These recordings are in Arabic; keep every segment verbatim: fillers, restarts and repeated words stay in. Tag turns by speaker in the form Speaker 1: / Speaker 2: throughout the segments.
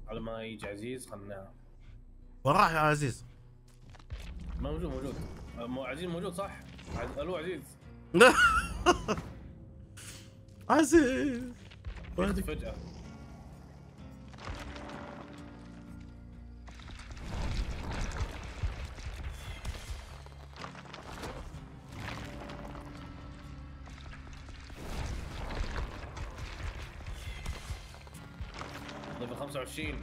Speaker 1: على ما يجي عزيز خلنا.
Speaker 2: وراح يا عزيز.
Speaker 1: ما موجود موجود مو عزيز موجود صح؟ عز... الو عزيز.
Speaker 2: عزيز
Speaker 1: يختفي فجأة. ليفل خمسة وعشرين.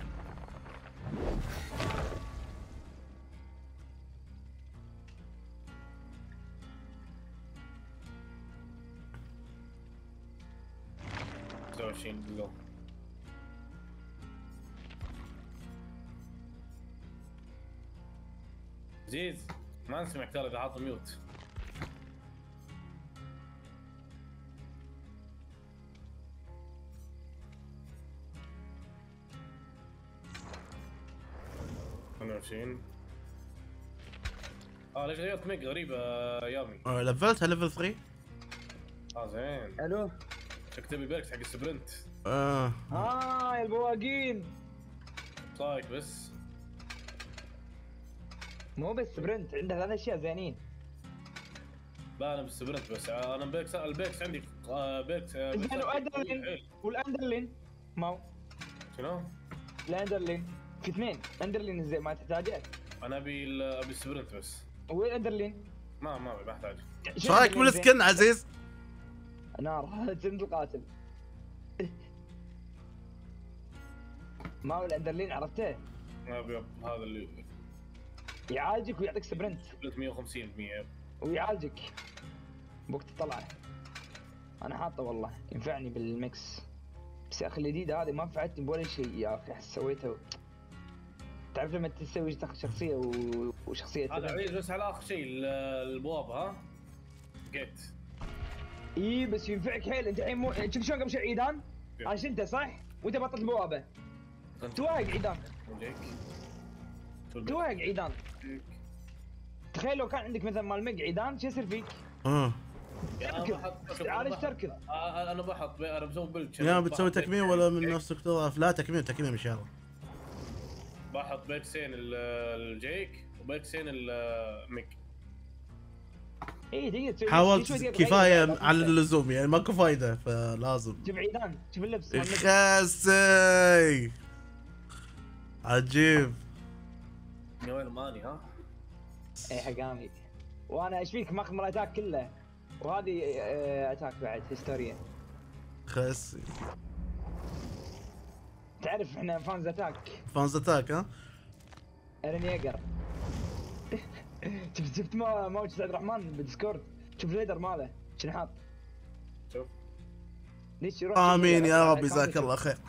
Speaker 1: خمسة وعشرين جو. عزيز ما نسمعك ترى اذا حاط ميوت. ثمانية وعشرين. اه ليش غيرت ميج غريبة يا يامي؟
Speaker 2: آه، لفلتها ليفل ثلاثة.
Speaker 1: اه زين.
Speaker 3: الو.
Speaker 1: تكتب البيركس حق السبرنت.
Speaker 2: اه
Speaker 3: اه يا البواقين.
Speaker 1: صايك بس.
Speaker 3: مو بس برنت عنده ثلاث اشياء زينين.
Speaker 1: لا انا بالسبرنت بس انا بيركس البيركس عندي آه بيركس آه
Speaker 3: زين واندرلين والاندرلين مو
Speaker 1: شنو؟
Speaker 3: الاندرلين في اثنين. اندرلين زين ما تحتاجه.
Speaker 1: انا ابي ال- ابي السبرنت بس.
Speaker 3: والاندرلين
Speaker 1: ما ما ما احتاج.
Speaker 2: ايش رايك بالسكن عزيز؟
Speaker 3: نار جند القاتل. ما هو الاندرلين عرفته؟
Speaker 1: ما ابي هذا اللي
Speaker 3: يعالجك ويعطيك سبرنت
Speaker 1: سبرنت مية وخمسين بالمية.
Speaker 3: ويعالجك بوقت الطلعه. انا حاطه والله ينفعني بالميكس. بس يا اخي الجديده هذه ما نفعتني بولا شيء يا اخي. احس سويته و... تعرف لما تسوي تاخذ شخصيه و... وشخصيه
Speaker 1: هذا عزيز بس على اخر شيء ال- البوابه ها جيت.
Speaker 3: اي بس ينفعك حيل. انت الحين مو شوف شلون قبل شوي عيدان. انا شلته صح وانت بطلت البوابه. تواقع عيدان. تواقع عيدان. تخيل لو كان عندك مثلا مال ميج عيدان شو يصير فيك؟
Speaker 2: اه
Speaker 3: تعالج تركض.
Speaker 1: انا بحط انا بسوي بيلد.
Speaker 2: يا بتسوي تكميم ولا من نفسك تضعف؟ لا تكميم تكميم ان شاء الله.
Speaker 1: بحط بيكسين الجيك وبيكسين الميك.
Speaker 3: اي تقدر تسوي.
Speaker 2: حاولت
Speaker 3: شوي تقدر
Speaker 2: كفايه
Speaker 3: تغير.
Speaker 2: على اللزوم يعني ماكو فايده فلازم.
Speaker 3: شوف عيدان شوف اللبس مال ميج.
Speaker 2: خاسي عجيب.
Speaker 1: يا وين ماني ها؟
Speaker 3: اي حقامي. وانا ايش فيك ماخذ من الاتاك كله. وهذه آه، اتاك بعد هيستوريا.
Speaker 2: خاسي
Speaker 3: تعرف احنا فانز اتاك.
Speaker 2: فانز اتاك ها؟
Speaker 3: ايرن ييجر. شفت شفت ما موج سعد الرحمن بالديسكورد. شوف الليدر ماله شنو حاط.
Speaker 1: شوف
Speaker 3: ليش يروح.
Speaker 2: امين يا رب جزاك الله خير.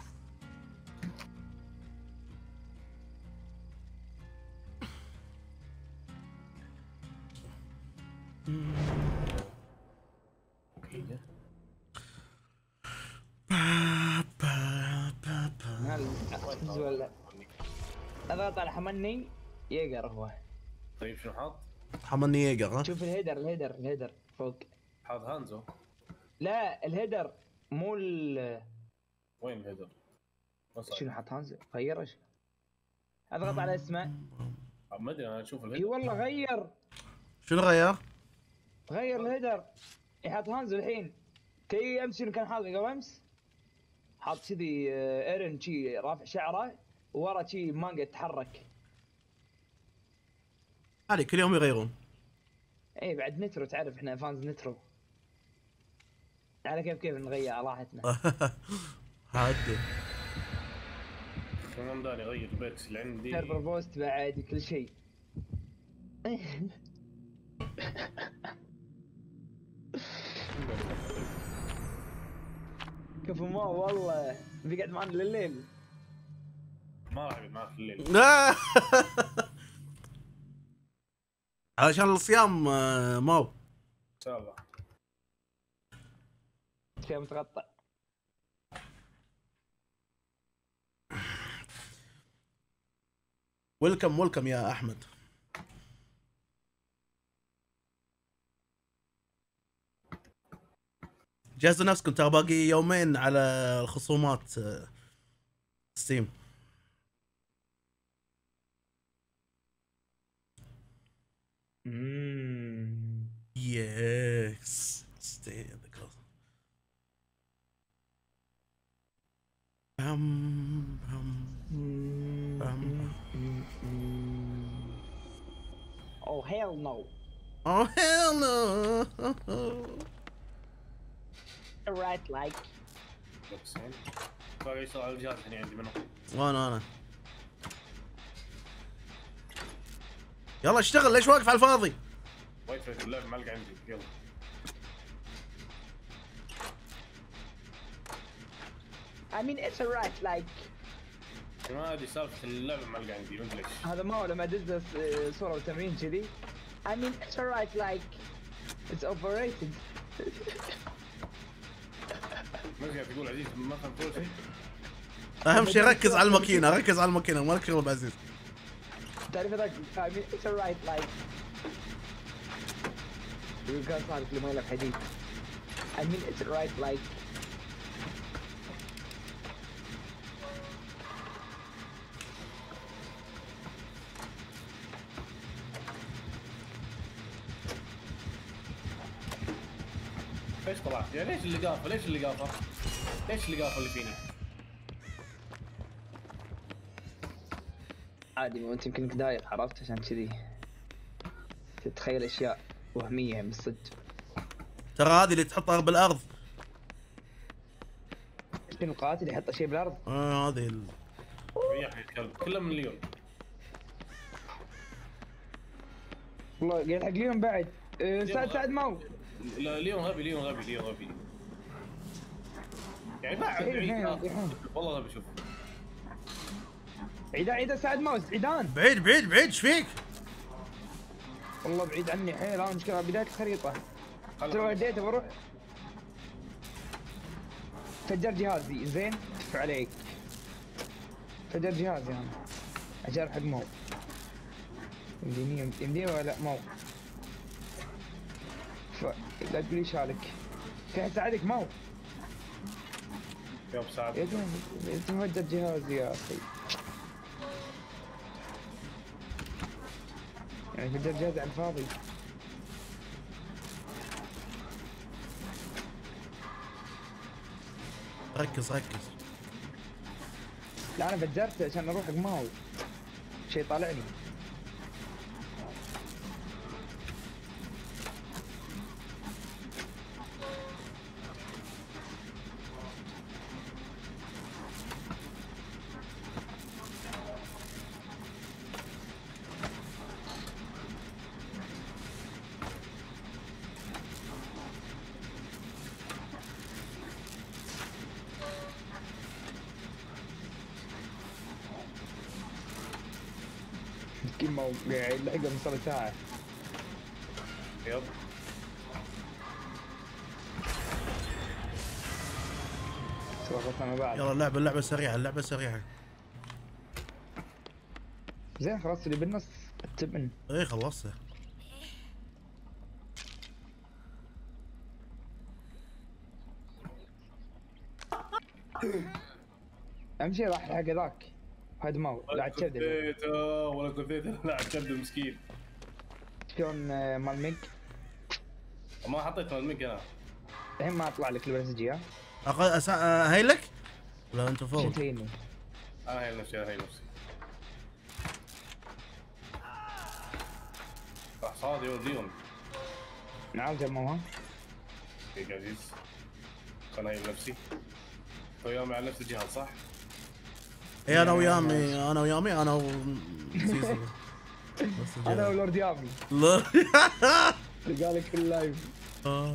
Speaker 3: هل ولا اضغط على حمني ييجر هو.
Speaker 1: طيب شنو حاط؟
Speaker 2: حمني ييجر ها؟
Speaker 3: شوف الهيدر الهيدر الهيدر فوق.
Speaker 1: حاط هانزو.
Speaker 3: لا الهيدر مو ال.
Speaker 1: وين الهيدر؟
Speaker 3: شنو حاط هانز غيره. شنو اضغط على اسمه.
Speaker 1: ما ادري انا اشوف
Speaker 3: اي
Speaker 1: الهيدر.
Speaker 3: والله غير.
Speaker 2: شنو غير؟
Speaker 3: غير الهيدر. يحط هانز الحين. تي امس شنو كان حاط قبل امس؟ حاط كذي آه، ايرن شي رافع شعره وورا شي مانجا تتحرك.
Speaker 2: هذه كل يوم يغيرون.
Speaker 3: اي بعد نترو تعرف احنا فانز نترو. على كيف كيف نغير على راحتنا.
Speaker 2: هادي
Speaker 1: شلون داني اغير البيكس اللي عندي.
Speaker 3: سيرفر بوست بعد كل شيء. كفو ما والله بيقعد معنا لليل.
Speaker 1: ما راح اقعد معك الليل.
Speaker 2: علشان الصيام آه، ماو.
Speaker 1: ان شاء الله.
Speaker 3: شيء متغطى.
Speaker 2: ويلكم ويلكم يا احمد. جهزوا نفسكم ترى باقي يومين على الخصومات ستيم.
Speaker 3: اممم
Speaker 2: يس stay in the closet. بام بام بام.
Speaker 3: Oh hell no.
Speaker 2: Oh hell no.
Speaker 3: Right like.
Speaker 1: بوكسين باقي يشتغل على الجهاز هنا عندي منه.
Speaker 2: وانا انا يلا اشتغل، ليش واقف على الفاضي؟
Speaker 1: وايت فاي اللعب معلق عندي يلا.
Speaker 3: I mean it's alright like.
Speaker 1: ما ادري سالفه اللعبه معلق عندي ما ادري ليش.
Speaker 3: هذا ما هو لما دز صورة وتمرين كذي. I mean it's alright like. It's overrated.
Speaker 1: ما قاعد تقول عزيز ما فهمت ولا شيء.
Speaker 2: اهم شيء ركز على الماكينه، ركز على الماكينه، مالك شغل بعزيز.
Speaker 3: تعرف هذاك I mean it's alright like. يقول كان صار في ما يلعب حديد. I mean it's alright like.
Speaker 1: ليش طلعت؟ يعني ليش اللي قافه؟ ليش اللي قافه؟ ليش اللي قافه اللي فيني؟
Speaker 3: عادي ما انت يمكنك دايق عرفت عشان كذي تتخيل اشياء وهميه من الصدق.
Speaker 2: ترى هذه اللي تحطها بالارض.
Speaker 3: شنو القاتل يحط شيء بالارض؟
Speaker 2: اه هذه ال...
Speaker 1: يا اخي الكلب كله من اليوم.
Speaker 3: والله قاعد حق اليوم بعد. أه سعد سعد مو.
Speaker 1: لا اليوم غبي اليوم غبي اليوم غبي. يعني بعد بعيد والله غبي شوف.
Speaker 3: عيدان عيدان سعد موز عيدان.
Speaker 2: بعيد بعيد بعيد ايش فيك؟
Speaker 3: والله بعيد عني حيل انا مشكلة بداية الخريطة. ترى وديته بروح. فجر جهازي زين تف عليك. فجر جهازي انا. عشان حق مو. يمديني يمديني ولا مو. ف لا تقولي شالك. في احد ساعدك مو.
Speaker 1: يوم ساعد.
Speaker 3: يا زلمة تفجر جهازي يا اخي. يعني فجر جهازي على الفاضي.
Speaker 2: ركز ركز.
Speaker 3: لا انا فجرته عشان اروح حق ماو. شيء طالعني. مسكين مو قاعد لحقه من صار ساعة.
Speaker 1: يب.
Speaker 3: سوالفنا بعد.
Speaker 2: يلا اللعبه اللعبه سريعه، اللعبه سريعه.
Speaker 3: زين خلاص اللي بالنص التبن.
Speaker 2: ايه خلصت.
Speaker 3: اهم شيء راح حق ذاك. هذا ماو لا تشدد.
Speaker 1: كذيته ولا كذيته لا تشدد مسكين.
Speaker 3: شلون آه، مال ميج؟
Speaker 1: ما حطيت مال ميج انا.
Speaker 3: الحين ما اطلع لك البنسجي ها؟
Speaker 2: أق... أس... هيلك؟ لا انت فوق.
Speaker 3: شنو تهيني؟
Speaker 1: انا هي نفسي انا هي نفسي. راح صادي وليون.
Speaker 3: نعالجه مو ها؟
Speaker 1: دقيقة عزيز. خلنا هي بنفسي. ويامي على نفس الجهاز صح؟
Speaker 2: اي انا ويامي انا ويامي انا و سيزو.
Speaker 3: انا ولورد يامي.
Speaker 2: لا
Speaker 3: لقالك في اللايف.
Speaker 2: آه.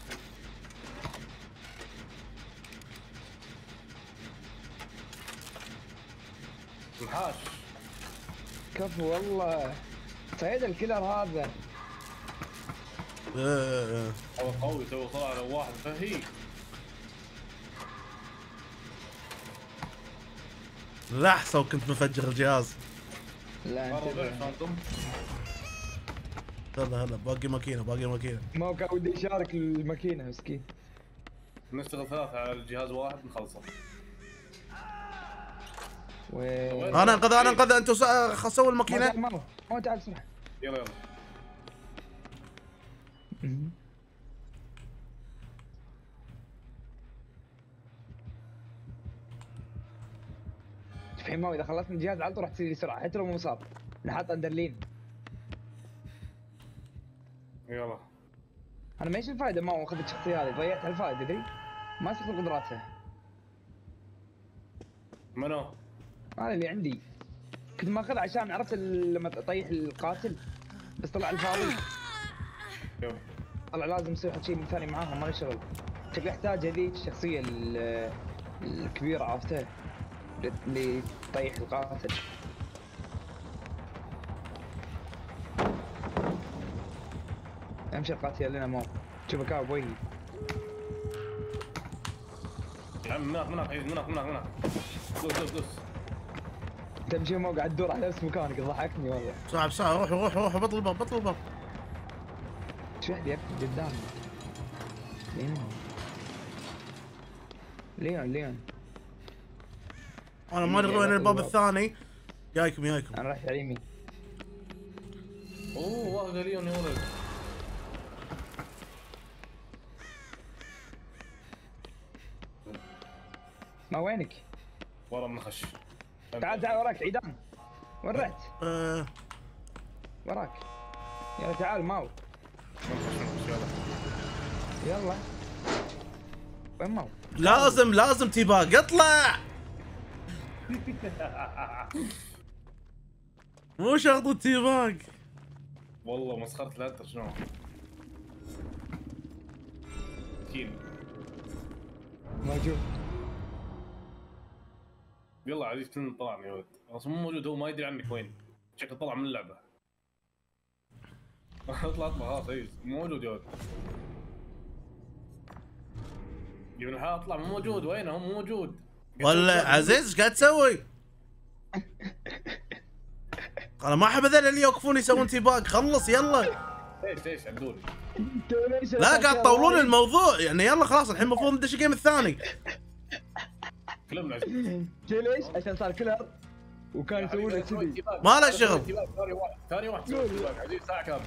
Speaker 1: محاش.
Speaker 3: كفو والله. سعيد الكلر هذا.
Speaker 2: ايه
Speaker 1: هو قوي تو طلع له واحد فهي.
Speaker 2: لحظة وكنت مفجر الجهاز.
Speaker 3: لا انتبه.
Speaker 2: هلا هلا باقي ماكينة باقي ماكينة.
Speaker 3: ما كان ودي يشارك الماكينة مسكين.
Speaker 1: نشتغل ثلاثة على الجهاز واحد نخلصه.
Speaker 3: وين؟
Speaker 2: انا انقذ انا انقذ انتوا سووا الماكينة.
Speaker 3: ما ما تعال بسرعة.
Speaker 1: يلا يلا.
Speaker 3: الحين ما اذا خلصت من الجهاز على طول راح تصير بسرعه حتى لو مو مصاب. انا حاط اندرلين.
Speaker 1: يلا
Speaker 3: انا ما ايش الفائده ما اخذت الشخصيه هذه؟ ضيعت الفائده تدري؟ ما استخدم قدراتها.
Speaker 1: منو؟
Speaker 3: هذا اللي عندي. كنت ماخذها عشان عرفت لما تطيح القاتل بس طلع الفاضي.
Speaker 1: يلا
Speaker 3: طلع لازم يصير شيء ثاني معاها ما له شغل. شكله يحتاج هذيك الشخصيه الكبيره عرفتها اللي تطيح القاتل. امشي القاتل لنا مو شوف كاب بوجهي.
Speaker 1: يا عم مناخ مناخ مناخ مناخ مناخ دوس دوس دوس.
Speaker 3: تمشي مو قاعد تدور على نفس مكانك ضحكني والله.
Speaker 2: صعب صعب روح روح روح بطل الباب بطل الباب.
Speaker 3: شو واحد يركض قدامي. ليون ليون ليون
Speaker 2: انا ما ادري وين الباب الثاني. جايكم جايكم.
Speaker 3: انا رحت على اليمين.
Speaker 1: اوه واحد ليون يا ولد.
Speaker 3: ما وينك؟
Speaker 1: ورا منخش.
Speaker 3: تعال تعال وراك عيدان. وين رحت؟
Speaker 2: أه
Speaker 3: وراك. يلا تعال ماو.
Speaker 1: منخش منخش يلا.
Speaker 3: يلا. وين ماو؟
Speaker 2: لازم لازم تيباق اطلع. مو شرط تيباق.
Speaker 1: والله مسخرة الهنتر شنو؟ كين
Speaker 3: موجود.
Speaker 1: يلا عزيز كلنا طلعنا يا ولد. اصلا مو موجود هو ما يدري عنك وين. شكله طلع من اللعبة. اطلع اطلع خلاص عزيز مو موجود يا ولد. يا ابن الحلال اطلع مو موجود وينه هو مو موجود.
Speaker 2: ولا عزيز ايش قاعد تسوي؟ انا ما احب هذول اللي يوقفون يسوون تيباق. خلص يلا.
Speaker 1: ايش ايش عدولي.
Speaker 2: لا قاعد تطولون الموضوع يعني. يلا خلاص الحين المفروض ندش الجيم الثاني.
Speaker 1: كلمنا عزيز.
Speaker 3: ليش؟ عشان صار كلر وكان يسوون له كذي.
Speaker 2: ما له شغل.
Speaker 1: ثاني واحد ثاني واحد سوي تيباق عزيز ساعة كاملة.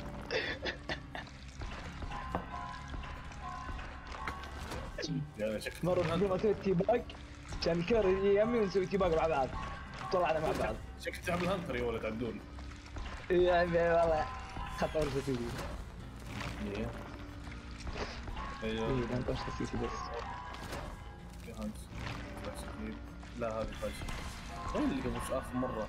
Speaker 3: مرة قبل ما اسوي تيباق كان الكلر يمي ونسوي تيباق مع بعض. طلعنا مع بعض.
Speaker 1: شكلك تعمل هنتر يا ولد عدول.
Speaker 3: يا عمي والله خط ورثة تيجي.
Speaker 1: ايوه
Speaker 3: ايه ما انطرش تسيسي بس.
Speaker 1: لا هذه فاشل. وين اللي قبل اخر مرة؟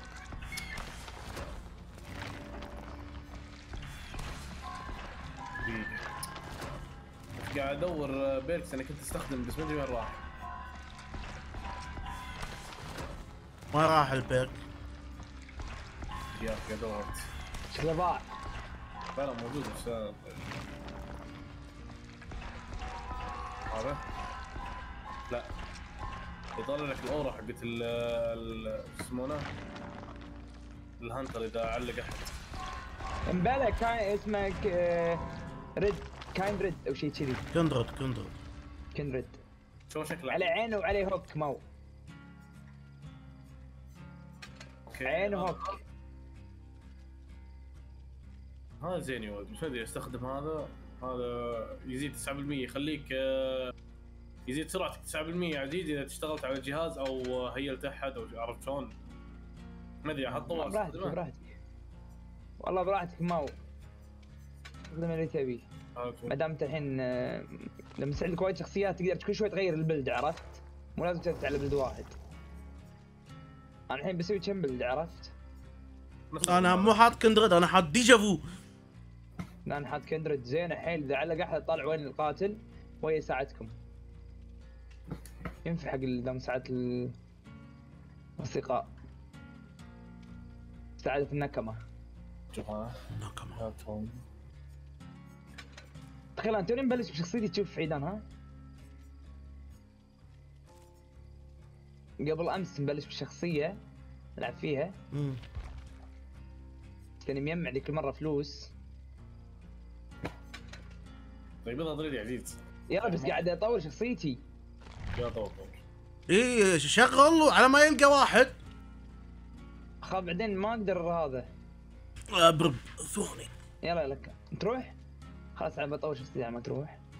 Speaker 1: دقيقة. قاعد ادور بيركس انا كنت استخدم بس ما ادري وين راح.
Speaker 2: ما راح البيرك.
Speaker 1: يا اخي دورت.
Speaker 3: شكله ضاع.
Speaker 1: لا لا موجود بس هذا لا يطلع لك الاورا حقت ال ال يسمونه الهانتر اذا علق احد.
Speaker 3: امبلا كان اسمه ريد كاين ريد او شيء كذي.
Speaker 2: كندرد كندرد
Speaker 3: كندرد.
Speaker 1: شو شكله؟
Speaker 3: على عينه وعليه هوك مو. عينه هوك.
Speaker 1: هذا زين يا ولد مش ادري استخدم هذا. هذا يزيد تسعة بالمية يخليك يزيد سرعتك تسعة بالمية عزيز اذا اشتغلت على الجهاز او هيلت احد او عرفت شلون؟ ما ادري حطه
Speaker 3: براحتك براحتك والله براحتك ماو. استخدم اللي تبيه ما دام انت الحين لما يصير لك وايد شخصيات تقدر كل شوي تغير البلد عرفت؟ مو لازم تثبت على بلد واحد. انا الحين بسوي كم بلد عرفت؟
Speaker 2: انا مو حاط كندرد انا حاط ديجافو.
Speaker 3: لا انا حاط كندرد زين حيل اذا علق احد طالع وين القاتل وهي يساعدكم. ينفع حق اذا مساعدة الاصدقاء. مساعدة النكمة.
Speaker 1: شوف ها
Speaker 2: نكمة.
Speaker 3: تخيل انت توني مبلش بشخصيتي تشوف عيدان ها؟ قبل امس مبلش بشخصية العب فيها.
Speaker 2: امم
Speaker 3: كان مجمع ذيك المرة فلوس.
Speaker 1: طيب يلا ضريري عزيز.
Speaker 3: يلا بس قاعد اطور شخصيتي.
Speaker 1: يا طور طور.
Speaker 2: ايه شغل على ما يلقى واحد.
Speaker 3: خاف بعدين ما اقدر هذا.
Speaker 2: ابرب ثوني.
Speaker 3: يلا لك تروح خلاص انا بطول شخصيتي على ما تروح.